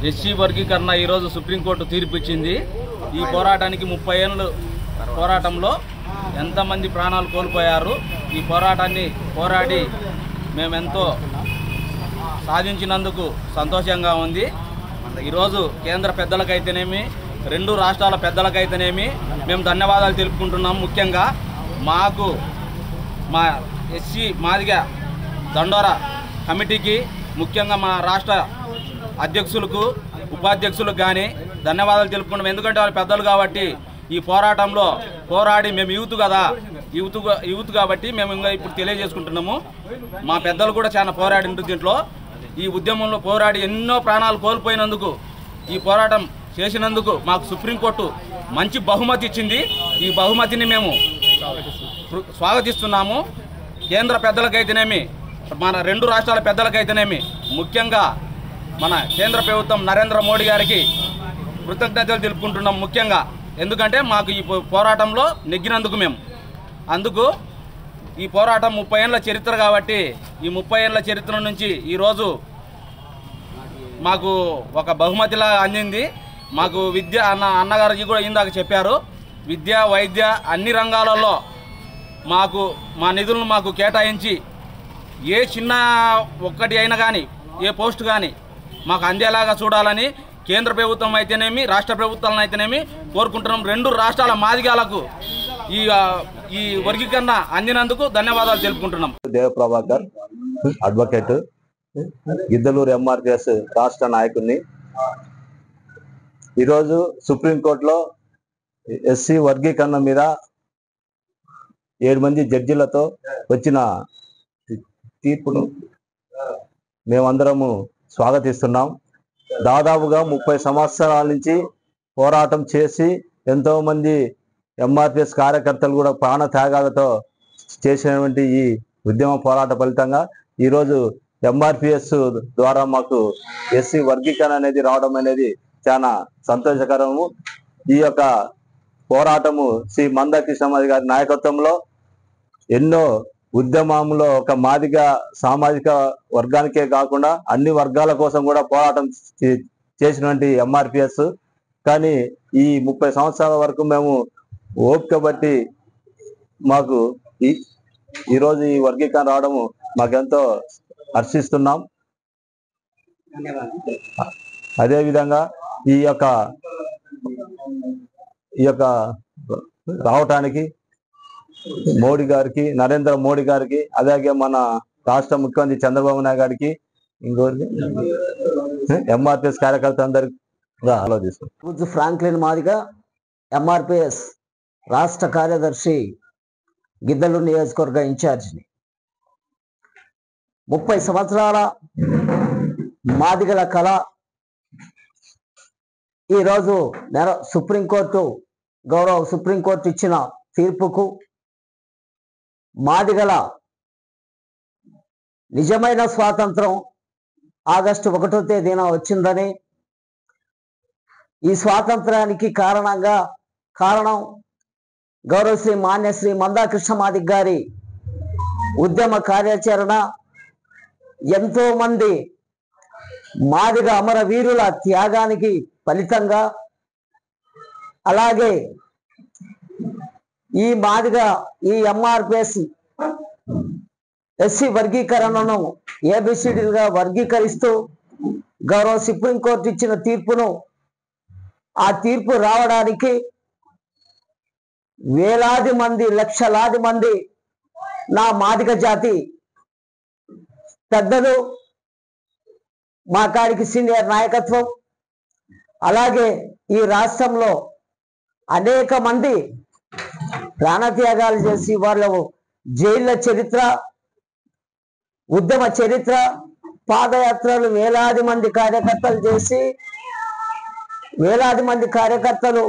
SC వర్గీకరణ ఈరోజు supreme court తీర్పు ఇచ్చింది. ఈ పోరాటానికి 30 ఏళ్ళు పోరాటంలో ఎంతమంది ప్రాణాలు కోల్పోయారు. ఈ పోరాటాన్ని పోరాడి మేమెంతో సాధించినందుకు సంతోషంగా ఉంది. ఈరోజు కేంద్ర పెద్దలకైతేనేమి, 2 రాష్ట్రాల పెద్దలకైతేనేమి మేము ధన్యవాదాలు తెలుపుకుంటున్నాం. ముఖ్యంగా మాకు మా ఎస్సీ మాదిగ దండోర కమిటీకి, ముఖ్యంగా మా రాష్ట్ర అధ్యక్షులకు, ఉపాధ్యక్షులకు కానీ ధన్యవాదాలు తెలుపుకుంటాం. ఎందుకంటే వాళ్ళు పెద్దలు కాబట్టి ఈ పోరాటంలో పోరాడి, మేము యూత్ కాబట్టి మేము ఇంకా ఇప్పుడు తెలియజేసుకుంటున్నాము. మా పెద్దలు కూడా చాలా పోరాడి ఉంటుంది. దీంట్లో ఈ ఉద్యమంలో పోరాడి ఎన్నో ప్రాణాలు కోల్పోయినందుకు, ఈ పోరాటం చేసినందుకు మాకు సుప్రీంకోర్టు మంచి బహుమతి ఇచ్చింది. ఈ బహుమతిని మేము స్వాగతిస్తున్నాము. కేంద్ర పెద్దలకైతేనేమి, మన 2 రాష్ట్రాల పెద్దలకైతేనేమి, ముఖ్యంగా మన కేంద్ర ప్రభుత్వం నరేంద్ర మోడీ గారికి కృతజ్ఞతలు తెలుపుకుంటున్నాం. ముఖ్యంగా ఎందుకంటే మాకు ఈ పోరాటంలో నెగ్గినందుకు అందుకు ఈ పోరాటం 30 ఏళ్ళ చరిత్ర కాబట్టి ఈ 30 ఏళ్ళ చరిత్ర నుంచి ఈరోజు మాకు ఒక బహుమతిలా అందింది. మాకు విద్య అన్నగారికి కూడా ఇందాక చెప్పారు, విద్య, వైద్య అన్ని రంగాలలో మాకు మా నిధులను మాకు కేటాయించి ఏ చిన్న ఒక్కటి అయినా కానీ, ఏ పోస్ట్ కానీ మాకు అందేలాగా చూడాలని కేంద్ర ప్రభుత్వం అయితేనేమి, రాష్ట్ర ప్రభుత్వాలను అయితేనేమి కోరుకుంటున్నాం. 2 రాష్ట్రాల మాదిగాలకు ఈ వర్గీకరణ అందినందుకు ధన్యవాదాలు తెలుపుకుంటున్నాం. దేవప్రభాకర్, అడ్వకేట్, గిద్దలూరు ఎంఆర్పిఎస్ రాష్ట్ర నాయకుడిని. ఈరోజు సుప్రీంకోర్టులో ఎస్సీ వర్గీకరణ మీద 7 మంది జడ్జిలతో వచ్చిన తీర్పును మేమందరము స్వాగతిస్తున్నాం. దాదాపుగా 30 సంవత్సరాల నుంచి పోరాటం చేసి ఎంతోమంది ఎంఆర్పిఎస్ కార్యకర్తలు కూడా ప్రాణ త్యాగాలతో చేసినటువంటి ఈ ఉద్యమ పోరాట ఫలితంగా ఈరోజు ఎంఆర్పిఎస్ ద్వారా మాకు ఎస్సీ వర్గీకరణ అనేది రావడం అనేది చాలా సంతోషకరము. ఈ యొక్క పోరాటము శ్రీ మందా కృష్ణమాది గారి నాయకత్వంలో ఎన్నో ఉద్యమంలో ఒక మాదిగ సామాజిక వర్గానికే కాకుండా అన్ని వర్గాల కోసం కూడా పోరాటం చేసినటువంటి ఎంఆర్పిఎస్. కానీ ఈ 30 సంవత్సరాల వరకు మేము ఓపిక బట్టి మాకు ఈరోజు ఈ వర్గీకరణ రావడము మాకెంతో హర్షిస్తున్నాం. అదేవిధంగా ఈ యొక్క రావటానికి మోడీ గారికి, నరేంద్ర మోడీ గారికి, అలాగే మన రాష్ట్ర ముఖ్యమంత్రి చంద్రబాబు నాయుడు గారికి, ఇంకోరికి ఎంఆర్పిఎస్ కార్యకర్తలందరికీ ఆలోచిస్తాం. ఫ్రాంక్లిన్ మాదిగా ఎంఆర్పిఎస్ రాష్ట్ర కార్యదర్శి, గిద్దలూరు నియోజకవర్గ ఇన్ఛార్జిని. 30 సంవత్సరాల మాదిగల కళ ఈరోజు గౌరవ సుప్రీంకోర్టు ఇచ్చిన తీర్పుకు మాదిగల నిజమైన స్వాతంత్రం ఆగస్టు 1వ తేదీన వచ్చిందని, ఈ స్వాతంత్రానికి కారణం గౌరవశ్రీ మాన్యశ్రీ మందా కృష్ణమాది గారి ఉద్యమ కార్యాచరణ, ఎంతో మంది మాదిగ అమరవీరుల త్యాగానికి ఫలితంగా, అలాగే ఈ ఎంఆర్పిఎస్ ఎస్సీ వర్గీకరణను ఏబిసిడీలుగా వర్గీకరిస్తూ గౌరవ సుప్రీంకోర్టు ఇచ్చిన తీర్పును, ఆ తీర్పు రావడానికి వేలాది మంది, లక్షలాది మంది నా మాదిగ జాతి పెద్దలు, మా కాడికి సీనియర్ నాయకత్వం, అలాగే ఈ రాష్ట్రంలో అనేక మంది ప్రాణత్యాగాలు చేసి వాళ్ళ జైళ్ళ చరిత్ర, ఉద్యమ చరిత్ర, పాదయాత్రలు వేలాది మంది కార్యకర్తలు చేసి, వేలాది మంది కార్యకర్తలు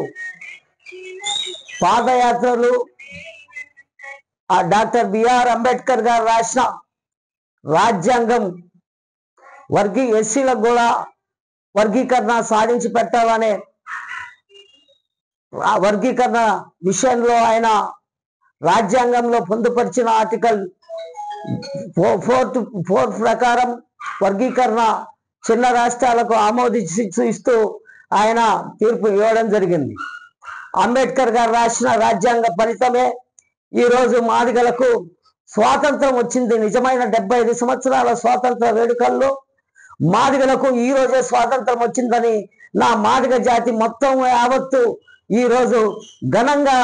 పాదయాత్రలు, ఆ డాక్టర్ బిఆర్ అంబేద్కర్ గారు రాసిన రాజ్యాంగం ఎస్సీలకు కూడా వర్గీకరణ సాధించి పెట్టాలనే వర్గీకరణ విషయంలో ఆయన రాజ్యాంగంలో పొందుపరిచిన ఆర్టికల్ 4 ప్రకారం వర్గీకరణ చిన్న రాష్ట్రాలకు ఆమోదిస్తూ ఆయన తీర్పు ఇవ్వడం జరిగింది. అంబేద్కర్ గారు రాసిన రాజ్యాంగ ఫలితమే ఈరోజు మాదిగలకు స్వాతంత్రం వచ్చింది. నిజమైన 75 సంవత్సరాల స్వాతంత్ర వేడుకల్లో మాదిగలకు ఈ రోజే స్వాతంత్రం వచ్చిందని నా మాదిగ జాతి మొత్తం యావత్తు ఈరోజు ఘనంగా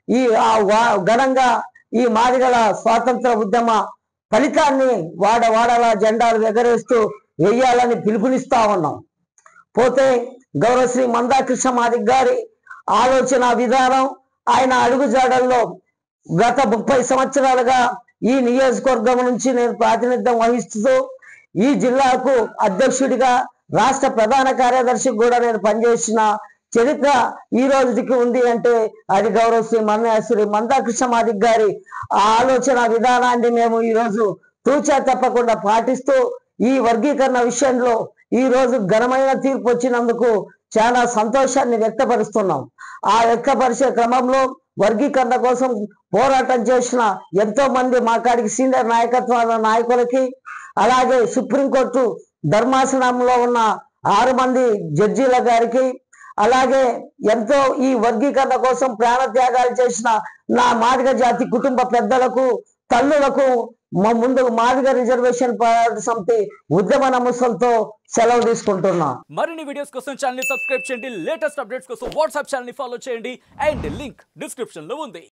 ఈ మాదిగల స్వాతంత్ర ఉద్యమ ఫలితాన్ని వాడవాడల జెండాలు ఎగరేస్తూ వెయ్యాలని పిలుపునిస్తా ఉన్నాం. పోతే గౌరవశ్రీ మందాకృష్ణ మాదిగ గారి ఆలోచన విధానం, ఆయన అడుగుజాడల్లో గత 30 సంవత్సరాలుగా ఈ నియోజకవర్గం నుంచి నేను ప్రాతినిధ్యం వహిస్తూ ఈ జిల్లాకు అధ్యక్షుడిగా రాష్ట్ర ప్రధాన కార్యదర్శికి కూడా నేను పనిచేసిన చరిత్ర ఈ రోజుకి ఉంది అంటే అది గౌరవశ్రీ మందాకృష్ణ మాదిగ గారి ఆలోచన విధానాన్ని మేము ఈరోజు తూచా తప్పకుండా పాటిస్తూ ఈ వర్గీకరణ విషయంలో ఈ రోజు ఘనమైన తీర్పు వచ్చినందుకు చాలా సంతోషాన్ని వ్యక్తపరుస్తున్నాం. ఆ వ్యక్తపరిచే క్రమంలో వర్గీకరణ కోసం పోరాటం చేసిన ఎంతో మంది మా కాడికి సీనియర్ నాయకులకి, అలాగే సుప్రీంకోర్టు ధర్మాసనంలో ఉన్న 6 మంది జడ్జీల గారికి, అలాగే ఎంతో ఈ వర్గీకరణ కోసం ప్రాణత్యాగాలు చేసిన నా మాదిగ జాతి కుటుంబ పెద్దలకు, తల్లులకు ముందు మాదిగ రిజర్వేషన్ పోరాట సమితి ఉద్యమ నమస్సులతో సెలవు తీసుకుంటున్నా. మరిన్ని వీడియోస్ కోసం ఛానల్ ని సబ్స్క్రైబ్ చేయండి. లేటెస్ట్ అప్డేట్స్ కోసం వాట్సాప్ ఛానల్ ని ఫాలో చేయండి. అండ్ లింక్ డిస్క్రిప్షన్ లో ఉంది.